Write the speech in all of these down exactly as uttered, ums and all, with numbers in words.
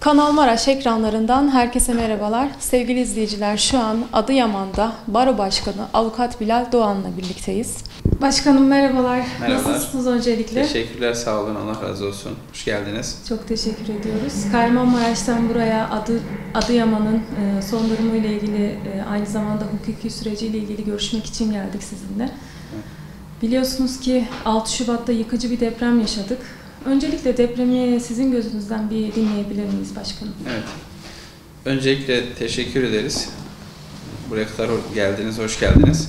Kanal Maraş ekranlarından herkese merhabalar. Sevgili izleyiciler, şu an Adıyaman'da Baro Başkanı Avukat Bilal Doğan'la birlikteyiz. Başkanım merhabalar. Merhabalar. Nasılsınız öncelikle? Teşekkürler, sağ olun, Allah razı olsun. Hoş geldiniz. Çok teşekkür ediyoruz. Kahramanmaraş'tan buraya Adı, Adıyaman'ın son durumu ile ilgili, aynı zamanda hukuki süreciyle ilgili görüşmek için geldik sizinle. Evet. Biliyorsunuz ki altı Şubat'ta yıkıcı bir deprem yaşadık. Öncelikle depremi sizin gözünüzden bir dinleyebilir miyiz başkanım? Evet. Öncelikle teşekkür ederiz. Buraya kadar geldiniz, hoş geldiniz.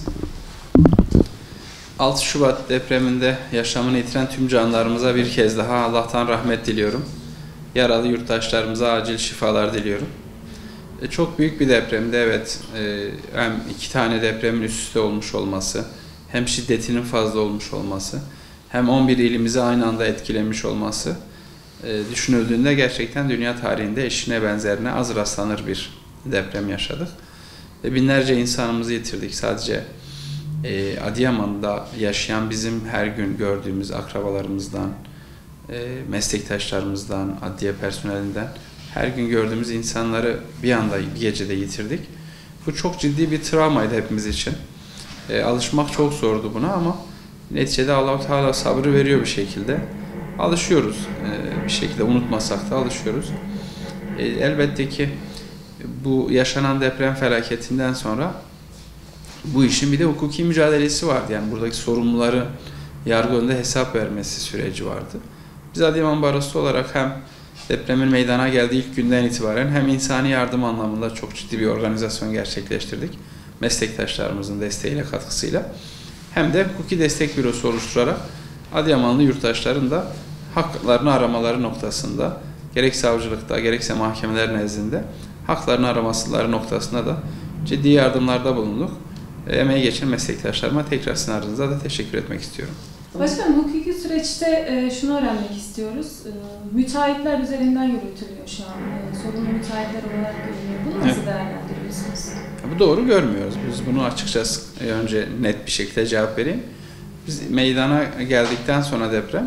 altı Şubat depreminde yaşamını yitiren tüm canlarımıza bir kez daha Allah'tan rahmet diliyorum. Yaralı yurttaşlarımıza acil şifalar diliyorum. E, çok büyük bir depremde, evet. E, hem iki tane depremin üst üste olmuş olması, hem şiddetinin fazla olmuş olması, hem on bir ilimizi aynı anda etkilemiş olması e, düşünüldüğünde gerçekten dünya tarihinde eşine benzerine az rastlanır bir deprem yaşadık. Ve binlerce insanımızı yitirdik. Sadece e, Adıyaman'da yaşayan bizim her gün gördüğümüz akrabalarımızdan, e, meslektaşlarımızdan, adliye personelinden her gün gördüğümüz insanları bir anda bir gecede yitirdik. Bu çok ciddi bir travmaydı hepimiz için. E, alışmak çok zordu buna ama neticede Allah-u Teala sabrı veriyor bir şekilde. Alışıyoruz. Ee, bir şekilde unutmasak da alışıyoruz. Ee, elbette ki bu yaşanan deprem felaketinden sonra bu işin bir de hukuki mücadelesi vardı. Yani buradaki sorumluları yargı önünde hesap vermesi süreci vardı. Biz Adıyaman Barosu olarak hem depremin meydana geldiği ilk günden itibaren hem insani yardım anlamında çok ciddi bir organizasyon gerçekleştirdik. Meslektaşlarımızın desteğiyle, katkısıyla. Hem de hukuki destek bürosu oluşturarak Adıyamanlı yurttaşların da haklarını aramaları noktasında gerek savcılıkta gerekse mahkemeler nezdinde haklarını aramasıları noktasında da ciddi yardımlarda bulunduk. Emeği geçen meslektaşlarıma tekrar sizin arınıza da teşekkür etmek istiyorum. Başkanım, hukuki süreçte şunu öğrenmek istiyoruz. Müteahhitler üzerinden yürütülüyor şu an. Sorumlu müteahhitler olarak görülüyor. Bunu nasıl evet. değerlendiriyorsunuz? Bu doğru görmüyoruz. Biz bunu açıkçası önce net bir şekilde cevap vereyim. Biz meydana geldikten sonra deprem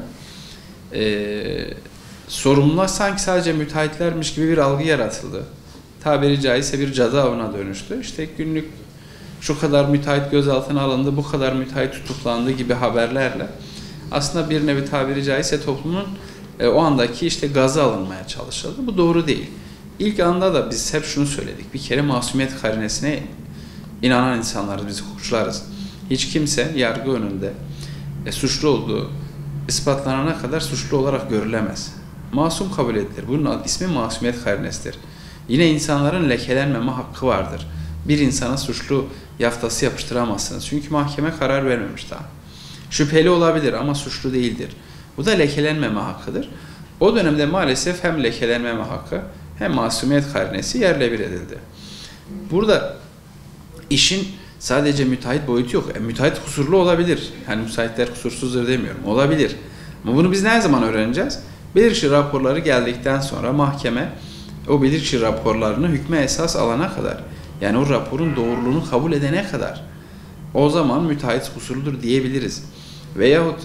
e, sorumlular sanki sadece müteahhitlermiş gibi bir algı yaratıldı. Tabiri caizse bir cadı avına dönüştü. İşte günlük şu kadar müteahhit gözaltına alındı, bu kadar müteahhit tutuklandı gibi haberlerle aslında bir nevi tabiri caizse toplumun e, o andaki işte gazı alınmaya çalışıldı. Bu doğru değil. İlk anda da biz hep şunu söyledik. Bir kere masumiyet karinesine inanan insanlarız, biz hukukçularız. Hiç kimse yargı önünde e, suçlu olduğu ispatlanana kadar suçlu olarak görülemez. Masum kabul edilir. Bunun ismi masumiyet karinesidir. Yine insanların lekelenmeme hakkı vardır. Bir insana suçlu yaftası yapıştıramazsınız. Çünkü mahkeme karar vermemiş daha. Şüpheli olabilir ama suçlu değildir. Bu da lekelenmeme hakkıdır. O dönemde maalesef hem lekelenmeme hakkı hem masumiyet karinesi yerle bir edildi. Burada işin sadece müteahhit boyutu yok. E, müteahhit kusurlu olabilir. Yani müteahhitler kusursuzdur demiyorum. Olabilir. Ama bunu biz ne zaman öğreneceğiz? Bilirkişi raporları geldikten sonra mahkeme o bilirkişi raporlarını hükme esas alana kadar, yani o raporun doğruluğunu kabul edene kadar o zaman müteahhit kusurludur diyebiliriz. Veyahut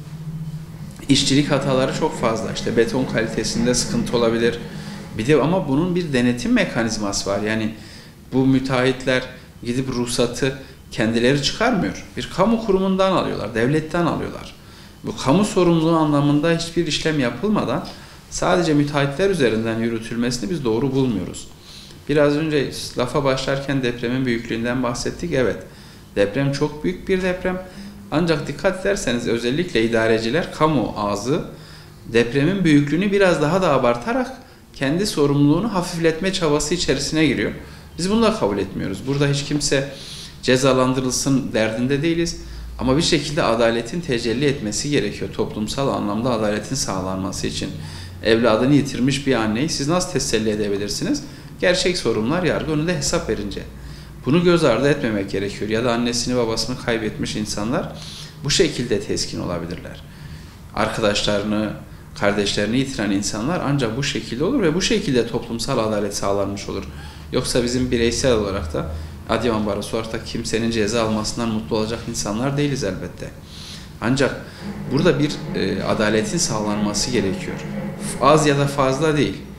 işçilik hataları çok fazla. İşte beton kalitesinde sıkıntı olabilir. Bir de ama bunun bir denetim mekanizması var. Yani bu müteahhitler gidip ruhsatı kendileri çıkarmıyor. Bir kamu kurumundan alıyorlar, devletten alıyorlar. Bu kamu sorumluluğu anlamında hiçbir işlem yapılmadan sadece müteahhitler üzerinden yürütülmesini biz doğru bulmuyoruz. Biraz önce lafa başlarken depremin büyüklüğünden bahsettik. Evet, deprem çok büyük bir deprem. Ancak dikkat ederseniz özellikle idareciler, kamu ağzı depremin büyüklüğünü biraz daha da abartarak kendi sorumluluğunu hafifletme çabası içerisine giriyor. Biz bunu da kabul etmiyoruz. Burada hiç kimse cezalandırılsın derdinde değiliz. Ama bir şekilde adaletin tecelli etmesi gerekiyor. Toplumsal anlamda adaletin sağlanması için. Evladını yitirmiş bir anneyi siz nasıl teselli edebilirsiniz? Gerçek sorunlar yargı önünde hesap verince. Bunu göz ardı etmemek gerekiyor. Ya da annesini babasını kaybetmiş insanlar bu şekilde teskin olabilirler. Arkadaşlarını, kardeşlerini yitiren insanlar ancak bu şekilde olur ve bu şekilde toplumsal adalet sağlanmış olur. Yoksa bizim bireysel olarak da Adıyaman Barosu olarak da kimsenin ceza almasından mutlu olacak insanlar değiliz elbette. Ancak burada bir e, adaletin sağlanması gerekiyor. Az ya da fazla değil.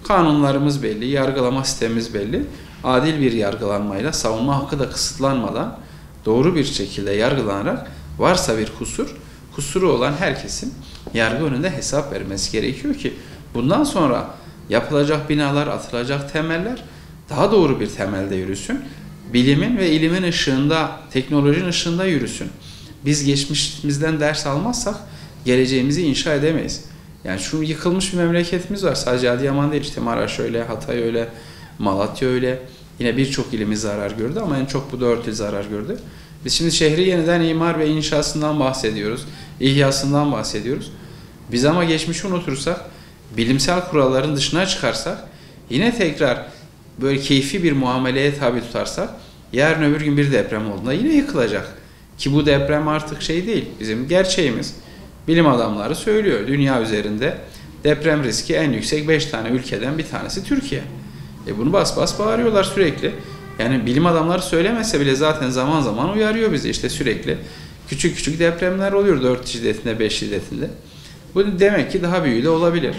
Kanunlarımız belli, yargılama sistemimiz belli. Adil bir yargılanmayla, savunma hakkı da kısıtlanmadan doğru bir şekilde yargılanarak varsa bir kusur, kusuru olan herkesin yargı önünde hesap vermesi gerekiyor ki bundan sonra yapılacak binalar, atılacak temeller daha doğru bir temelde yürüsün. Bilimin ve ilimin ışığında, teknolojinin ışığında yürüsün. Biz geçmişimizden ders almazsak geleceğimizi inşa edemeyiz. Yani şu yıkılmış bir memleketimiz var. Sadece Adıyaman değil, işte Maraş öyle, Hatay öyle, Malatya öyle. Yine birçok ilimiz zarar gördü ama en çok bu dört il zarar gördü. Biz şimdi şehri yeniden imar ve inşasından bahsediyoruz, ihyasından bahsediyoruz. Biz ama geçmişi unutursak, bilimsel kuralların dışına çıkarsak, yine tekrar böyle keyfi bir muameleye tabi tutarsak, yarın öbür gün bir deprem olduğunda yine yıkılacak. Ki bu deprem artık şey değil, bizim gerçeğimiz. Bilim adamları söylüyor, dünya üzerinde deprem riski en yüksek beş tane ülkeden bir tanesi Türkiye. E bunu bas bas bağırıyorlar sürekli. Yani bilim adamları söylemese bile zaten zaman zaman uyarıyor bizi işte sürekli. Küçük küçük depremler oluyor dört şiddetinde, beş şiddetinde. Bu demek ki daha büyüğü de olabilir.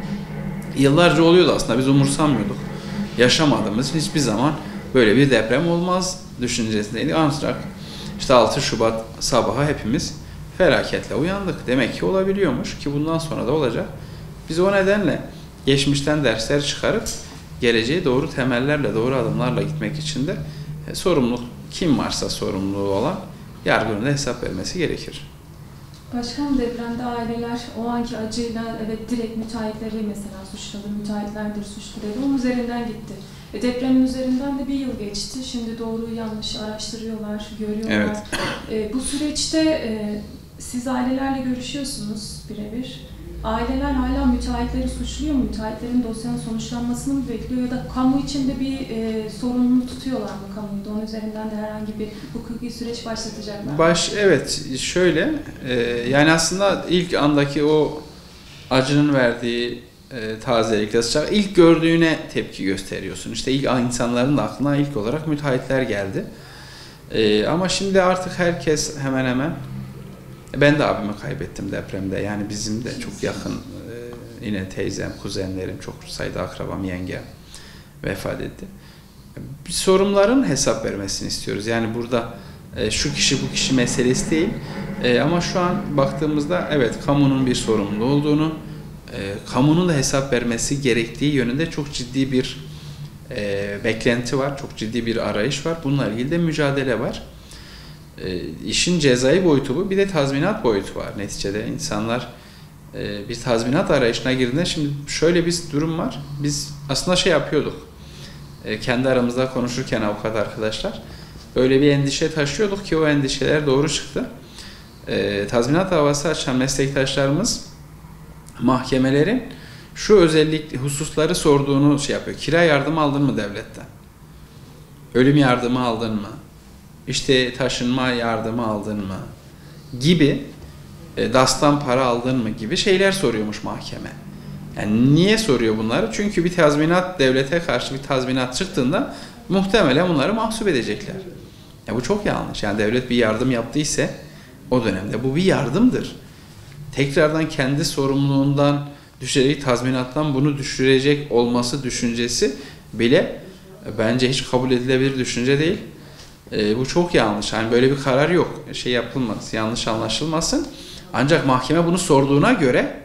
Yıllarca oluyordu aslında, biz umursamıyorduk. Yaşamadığımız hiçbir zaman böyle bir deprem olmaz düşüncesindeydik. Ancak işte altı Şubat sabahı hepimiz felaketle uyandık. Demek ki olabiliyormuş ki bundan sonra da olacak. Biz o nedenle geçmişten dersler çıkarıp geleceğe doğru temellerle, doğru adımlarla gitmek için de e, sorumluluk, kim varsa sorumluluğu olan yargı önünde hesap vermesi gerekir. Başkanım, depremde aileler o anki acıyla evet direkt müteahhitleri mesela suçladı, müteahhitlerdir suçlu dedi, onun üzerinden gitti. E, depremin üzerinden de bir yıl geçti. Şimdi doğru yanlış araştırıyorlar, görüyorlar. Evet. E, bu süreçte e, siz ailelerle görüşüyorsunuz birebir. Aileler hala müteahhitleri suçluyor mu? Müteahhitlerin dosyanın sonuçlanmasını mı bekliyor ya da kamu içinde bir e, sorumluluğu tutuyorlar mı kamuyu da? Onun üzerinden de herhangi bir hukuki süreç başlatacaklar. Baş, evet, şöyle, e, yani aslında ilk andaki o acının verdiği e, tazelikle sıcak, ilk gördüğüne tepki gösteriyorsun. İşte ilk insanların da aklına ilk olarak müteahhitler geldi. E, ama şimdi artık herkes hemen hemen, ben de abimi kaybettim depremde. Yani bizim de çok yakın e, yine teyzem, kuzenlerim, çok sayıda akrabam, yengem vefat etti. Bir sorumluların hesap vermesini istiyoruz. Yani burada e, şu kişi bu kişi meselesi değil. E, ama şu an baktığımızda evet kamunun bir sorumlu olduğunu, e, kamunun da hesap vermesi gerektiği yönünde çok ciddi bir e, beklenti var. Çok ciddi bir arayış var. Bununla ilgili de mücadele var. E, işin cezai boyutu bu. Bir de tazminat boyutu var. Neticede insanlar e, bir tazminat arayışına girdiğinde şimdi şöyle bir durum var. Biz aslında şey yapıyorduk. E, kendi aramızda konuşurken avukat arkadaşlar böyle bir endişe taşıyorduk ki o endişeler doğru çıktı. E, tazminat davası açan meslektaşlarımız mahkemelerin şu özellik hususları sorduğunu şey yapıyor. Kira yardımı aldın mı devletten? Ölüm yardımı aldın mı? İşte taşınma yardımı aldın mı? Gibi, e, dastan para aldın mı gibi şeyler soruyormuş mahkeme. Yani niye soruyor bunları? Çünkü bir tazminat, devlete karşı bir tazminat çıktığında muhtemelen bunları mahsup edecekler. Ya bu çok yanlış. Yani devlet bir yardım yaptıysa o dönemde bu bir yardımdır. Tekrardan kendi sorumluluğundan düşecek tazminattan bunu düşürecek olması düşüncesi bile bence hiç kabul edilebilir düşünce değil. E, bu çok yanlış. Yani böyle bir karar yok. Şey yapılmaz, yanlış anlaşılmasın. Ancak mahkeme bunu sorduğuna göre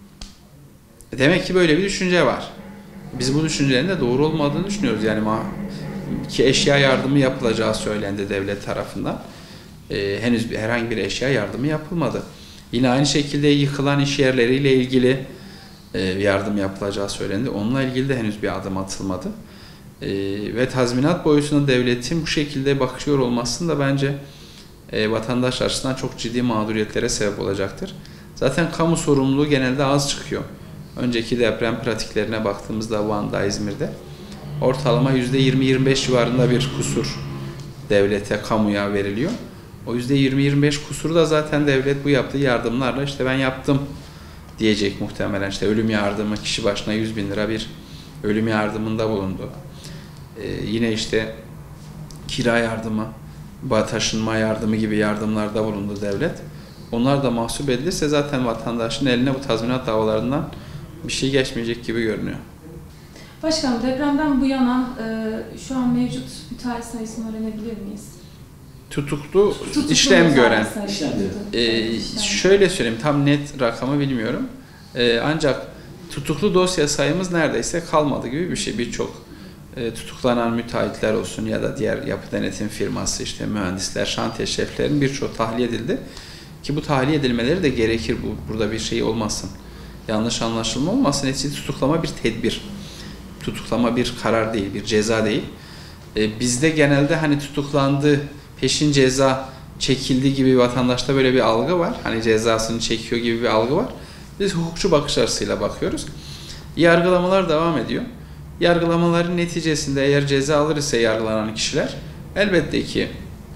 demek ki böyle bir düşünce var. Biz bu düşüncenin de doğru olmadığını düşünüyoruz. Yani ki eşya yardımı yapılacağı söylendi devlet tarafından. Ee, henüz bir, herhangi bir eşya yardımı yapılmadı. Yine aynı şekilde yıkılan iş yerleriyle ilgili e, yardım yapılacağı söylendi. Onunla ilgili de henüz bir adım atılmadı. E, ve tazminat boyutunda devletin bu şekilde bakıyor olmasının da bence e, vatandaş açısından çok ciddi mağduriyetlere sebep olacaktır. Zaten kamu sorumluluğu genelde az çıkıyor. Önceki deprem pratiklerine baktığımızda Van'da, İzmir'de ortalama yüzde yirmi yirmi beş civarında bir kusur devlete, kamuya veriliyor. O yüzde yirmi yirmi beş kusuru da zaten devlet bu yaptığı yardımlarla işte ben yaptım diyecek muhtemelen. İşte ölüm yardımı, kişi başına yüz bin lira bir ölüm yardımında bulundu. Ee, yine işte kira yardımı, taşınma yardımı gibi yardımlarda bulundu devlet. Onlar da mahsup edilirse zaten vatandaşın eline bu tazminat davalarından bir şey geçmeyecek gibi görünüyor. Başkanım, depremden bu yana e, şu an mevcut müteahhit sayısını öğrenebilir miyiz? Tutuklu, Tutuklu işlem gören. sayısı. Ee, şöyle söyleyeyim, tam net rakamı bilmiyorum. Ee, ancak tutuklu dosya sayımız neredeyse kalmadı gibi bir şey. Birçok e, tutuklanan müteahhitler olsun ya da diğer yapı denetim firması, işte mühendisler, şantiye şeflerin birçoğu tahliye edildi. Ki bu tahliye edilmeleri de gerekir. Bu, burada bir şey olmasın. Yanlış anlaşılma olmasın. Neticede tutuklama bir tedbir. Tutuklama bir karar değil, bir ceza değil. Ee, bizde genelde hani tutuklandı, peşin ceza çekildi gibi vatandaşta böyle bir algı var. Hani cezasını çekiyor gibi bir algı var. Biz hukukçu bakış açısıyla bakıyoruz. Yargılamalar devam ediyor. Yargılamaların neticesinde eğer ceza alır ise yargılanan kişiler, elbette ki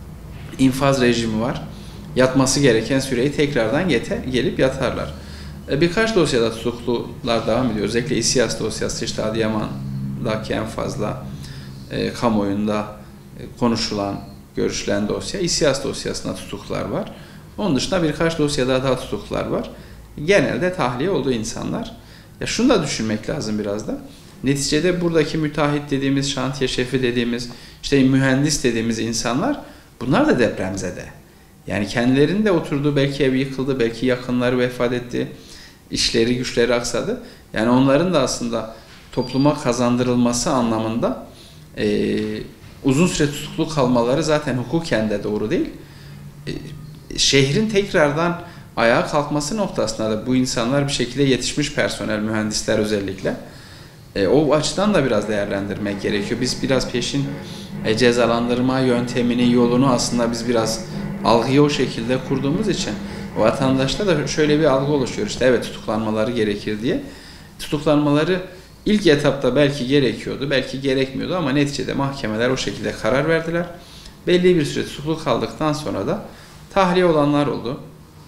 infaz rejimi var. Yatması gereken süreyi tekrardan yeter, gelip yatarlar. Birkaç dosyada tutuklular devam ediyor. Özellikle İSİAS dosyası, işte Adıyaman'daki en fazla e, kamuoyunda e, konuşulan, görüşülen dosya. İSİAS dosyasında tutuklular var. Onun dışında birkaç dosyada daha tutuklular var. Genelde tahliye olduğu insanlar. Ya şunu da düşünmek lazım biraz da. Neticede buradaki müteahhit dediğimiz, şantiye şefi dediğimiz, işte mühendis dediğimiz insanlar, bunlar da depremzede. Yani kendilerinin de oturduğu, belki ev yıkıldı, belki yakınları vefat etti, işleri güçleri aksadı. Yani onların da aslında topluma kazandırılması anlamında e, uzun süre tutuklu kalmaları zaten hukuken de doğru değil. E, şehrin tekrardan ayağa kalkması noktasında da bu insanlar bir şekilde yetişmiş personel, mühendisler özellikle. E, o açıdan da biraz değerlendirmek gerekiyor. Biz biraz peşin e, cezalandırma yöntemini, yolunu aslında biz biraz algıyı o şekilde kurduğumuz için vatandaşta da şöyle bir algı oluşuyor. İşte evet, tutuklanmaları gerekir diye. Tutuklanmaları ilk etapta belki gerekiyordu, belki gerekmiyordu ama neticede mahkemeler o şekilde karar verdiler. Belli bir süre tutuklu kaldıktan sonra da tahliye olanlar oldu.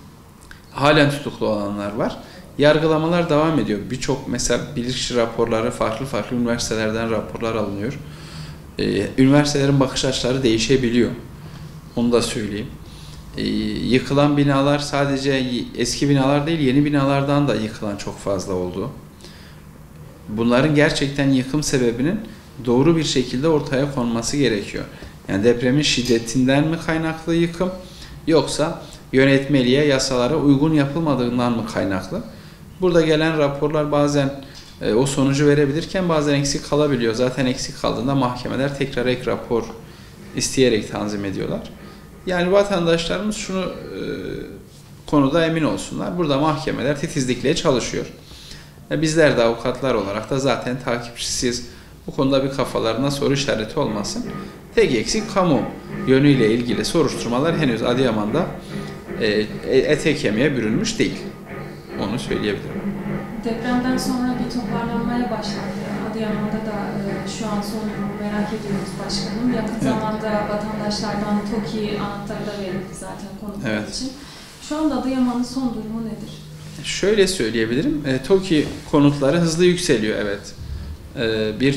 Halen tutuklu olanlar var. Yargılamalar devam ediyor. Birçok mesela bilirkişi raporları, farklı farklı üniversitelerden raporlar alınıyor. Ee, üniversitelerin bakış açıları değişebiliyor. Onu da söyleyeyim. Ee, yıkılan binalar sadece eski binalar değil, yeni binalardan da yıkılan çok fazla oldu. Bunların gerçekten yıkım sebebinin doğru bir şekilde ortaya konması gerekiyor. Yani depremin şiddetinden mi kaynaklı yıkım, yoksa yönetmeliğe, yasalara uygun yapılmadığından mı kaynaklı? Burada gelen raporlar bazen e, o sonucu verebilirken bazen eksik kalabiliyor. Zaten eksik kaldığında mahkemeler tekrar ek rapor isteyerek tanzim ediyorlar. Yani vatandaşlarımız şunu e, konuda emin olsunlar. Burada mahkemeler titizlikle çalışıyor. E, bizler de avukatlar olarak da zaten takipçisiyiz. Bu konuda bir kafalarına soru işareti olmasın. Tek eksik kamu yönüyle ilgili soruşturmalar henüz Adıyaman'da e, ete kemiğe bürünmüş değil. Onu söyleyebilirim. Depremden sonra bir toparlanmaya başlandı. Adıyaman'da da e, şu an son durumu merak ediyoruz başkanım. Yakın evet. zamanda vatandaşlardan TOKİ anahtarı da verildi zaten konuklar evet. için. Şu anda Adıyaman'ın son durumu nedir? Şöyle söyleyebilirim. E, TOKİ konutları hızlı yükseliyor, evet. E, bir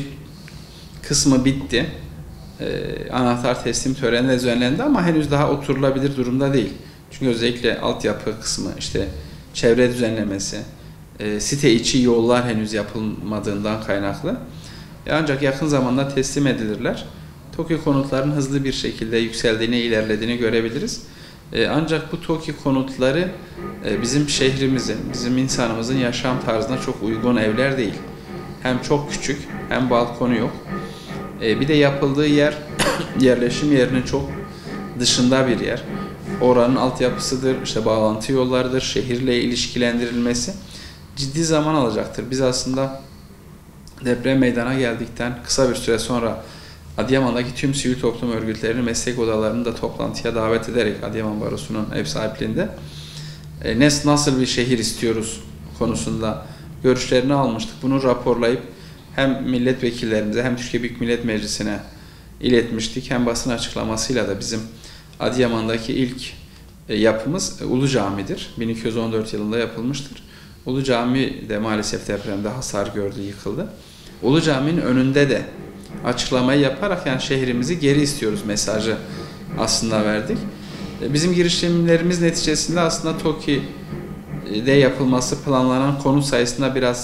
kısmı bitti. E, anahtar teslim töreni de düzenlendi ama henüz daha oturulabilir durumda değil. Çünkü özellikle altyapı kısmı, işte çevre düzenlemesi, e, site içi yollar henüz yapılmadığından kaynaklı. E, ancak yakın zamanda teslim edilirler. TOKİ konutların hızlı bir şekilde yükseldiğini, ilerlediğini görebiliriz. E, ancak bu TOKİ konutları e, bizim şehrimizin, bizim insanımızın yaşam tarzına çok uygun evler değil. Hem çok küçük, hem balkonu yok. E, bir de yapıldığı yer, yerleşim yerinin çok dışında bir yer. Oranın altyapısıdır, işte bağlantı yollarıdır, şehirle ilişkilendirilmesi ciddi zaman alacaktır. Biz aslında deprem meydana geldikten kısa bir süre sonra Adıyaman'daki tüm sivil toplum örgütlerini, meslek odalarını da toplantıya davet ederek Adıyaman Barosu'nun ev sahipliğinde e, nasıl bir şehir istiyoruz konusunda görüşlerini almıştık. Bunu raporlayıp hem milletvekillerimize hem Türkiye Büyük Millet Meclisi'ne iletmiştik. Hem basın açıklamasıyla da bizim Adıyaman'daki ilk yapımız Ulu Cami'dir. bin iki yüz on dört yılında yapılmıştır. Ulu Cami de maalesef depremde hasar gördü, yıkıldı. Ulu Cami'nin önünde de açıklamayı yaparak yani şehrimizi geri istiyoruz mesajı aslında verdik. Bizim girişimlerimiz neticesinde aslında TOKİ'de yapılması planlanan konut sayısında biraz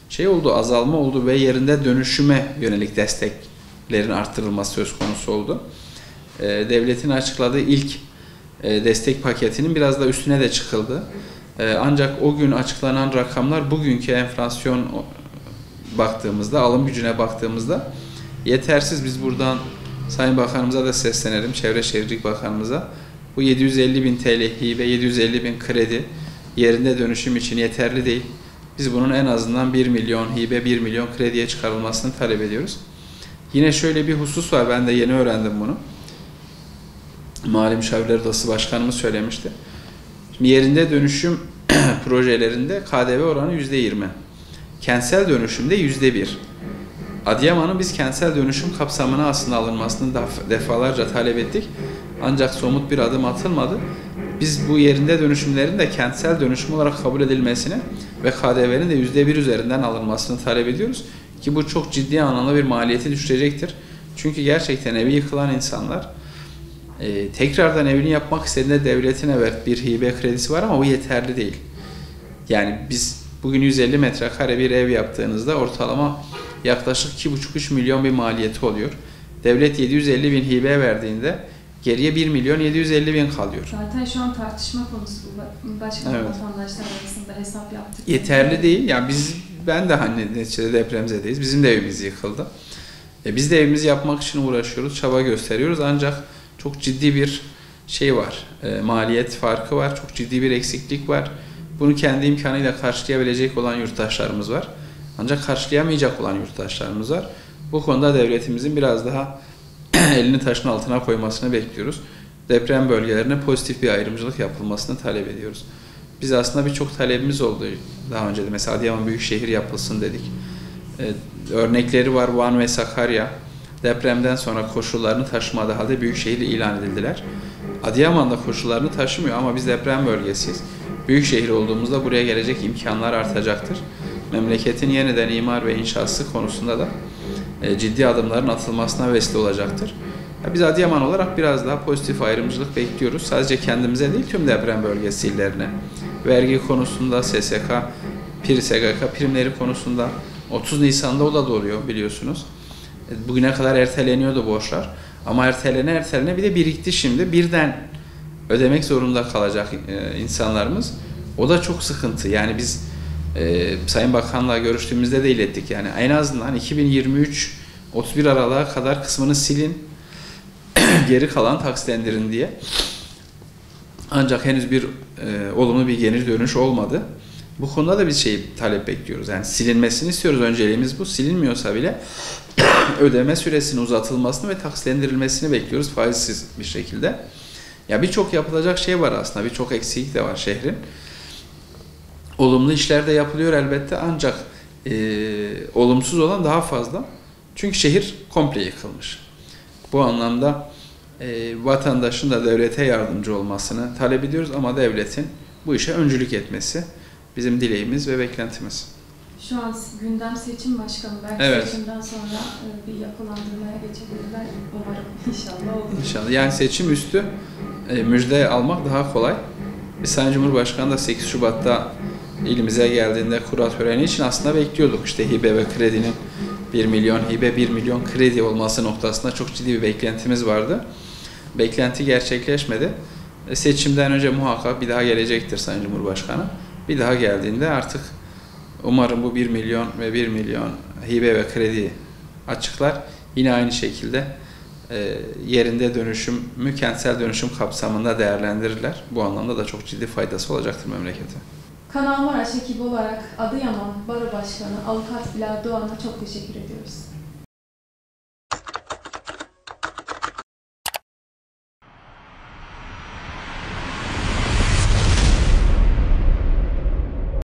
şey oldu, azalma oldu ve yerinde dönüşüme yönelik desteklerin arttırılması söz konusu oldu. Devletin açıkladığı ilk destek paketinin biraz da üstüne de çıkıldı. Ancak o gün açıklanan rakamlar bugünkü enflasyon baktığımızda, alım gücüne baktığımızda yetersiz. Biz buradan Sayın Bakanımıza da seslenelim, Çevre Şehircilik Bakanımıza. Bu yedi yüz elli bin T L hibe, yedi yüz elli bin kredi yerinde dönüşüm için yeterli değil. Biz bunun en azından bir milyon hibe, bir milyon krediye çıkarılmasını talep ediyoruz. Yine şöyle bir husus var, ben de yeni öğrendim bunu. Mali Müşavirler Odası Başkanımız söylemişti. Şimdi yerinde dönüşüm projelerinde K D V oranı yüzde yirmi. Kentsel dönüşümde yüzde bir. Adıyaman'ın biz kentsel dönüşüm kapsamına aslında alınmasını defalarca talep ettik. Ancak somut bir adım atılmadı. Biz bu yerinde dönüşümlerin de kentsel dönüşüm olarak kabul edilmesini ve K D V'nin de yüzde bir üzerinden alınmasını talep ediyoruz. Ki bu çok ciddi anlamda bir maliyeti düşürecektir. Çünkü gerçekten evi yıkılan insanlar e, tekrardan evini yapmak istediğinde devletin evet bir hibe kredisi var ama bu yeterli değil. Yani biz bugün yüz elli metrekare bir ev yaptığınızda ortalama yaklaşık iki buçuk üç milyon bir maliyeti oluyor. Devlet yedi yüz elli bin hibe verdiğinde geriye bir milyon yedi yüz elli bin kalıyor. Zaten şu an tartışma konusu bu. Başka evet. vatandaşlar arasında hesap yaptık. Yeterli değil. Yani biz, ben de hani neticede depremzedeyiz. Bizim de evimiz yıkıldı. E biz de evimizi yapmak için uğraşıyoruz, çaba gösteriyoruz. Ancak çok ciddi bir şey var. E, maliyet farkı var. Çok ciddi bir eksiklik var. Bunu kendi imkanıyla karşılayabilecek olan yurttaşlarımız var. Ancak karşılayamayacak olan yurttaşlarımız var. Bu konuda devletimizin biraz daha elini taşın altına koymasını bekliyoruz. Deprem bölgelerine pozitif bir ayrımcılık yapılmasını talep ediyoruz. Biz aslında birçok talebimiz oldu daha önce de. Mesela Adıyaman Büyükşehir yapılsın dedik. Ee, örnekleri var, Van ve Sakarya. Depremden sonra koşullarını taşımadığı halde büyükşehir ilan edildiler. Adıyaman'da koşullarını taşımıyor ama biz deprem bölgesiyiz. Büyükşehir olduğumuzda buraya gelecek imkanlar artacaktır. Memleketin yeniden imar ve inşası konusunda da ciddi adımların atılmasına vesile olacaktır. Biz Adıyaman olarak biraz daha pozitif ayrımcılık bekliyoruz. Sadece kendimize değil, tüm deprem bölgesi illerine. Vergi konusunda, S S K, P R, S G K primleri konusunda otuz Nisan'da o da doluyor biliyorsunuz. Bugüne kadar erteleniyordu borçlar. Ama ertelene ertelene bir de birikti şimdi. Birden ödemek zorunda kalacak insanlarımız. O da çok sıkıntı. Yani biz Ee, Sayın Bakan'la görüştüğümüzde de ilettik. Yani en azından iki bin yirmi üç otuz bir Aralık'a kadar kısmını silin, geri kalan taksitlendirin diye. Ancak henüz bir e, olumlu bir geri dönüş olmadı. Bu konuda da bir şey talep bekliyoruz. Yani silinmesini istiyoruz. Önceliğimiz bu. Silinmiyorsa bile ödeme süresinin uzatılmasını ve taksitlendirilmesini bekliyoruz faizsiz bir şekilde. Ya birçok yapılacak şey var aslında. Birçok eksiklik de var şehrin. Olumlu işler de yapılıyor elbette ancak e, olumsuz olan daha fazla. Çünkü şehir komple yıkılmış. Bu anlamda e, vatandaşın da devlete yardımcı olmasını talep ediyoruz ama devletin bu işe öncülük etmesi bizim dileğimiz ve beklentimiz. Şu an gündem seçim başkanı. Belki evet. seçimden sonra bir yapılandırmaya geçebilirler. Umarım inşallah olur. İnşallah. Yani seçim üstü e, müjde almak daha kolay. Biz Sayın Cumhurbaşkanı da sekiz Şubat'ta ilimize geldiğinde kura töreni için aslında bekliyorduk. İşte hibe ve kredinin bir milyon hibe, bir milyon kredi olması noktasında çok ciddi bir beklentimiz vardı. Beklenti gerçekleşmedi. E, seçimden önce muhakkak bir daha gelecektir Sayın Cumhurbaşkanı. Bir daha geldiğinde artık umarım bu bir milyon ve bir milyon hibe ve kredi açıklar. Yine aynı şekilde e, yerinde dönüşümü kentsel dönüşüm kapsamında değerlendirirler. Bu anlamda da çok ciddi faydası olacaktır memlekete. Kanal Maraş ekibi olarak Adıyaman Baro Başkanı Avukat Bilal Doğan'a çok teşekkür ediyoruz.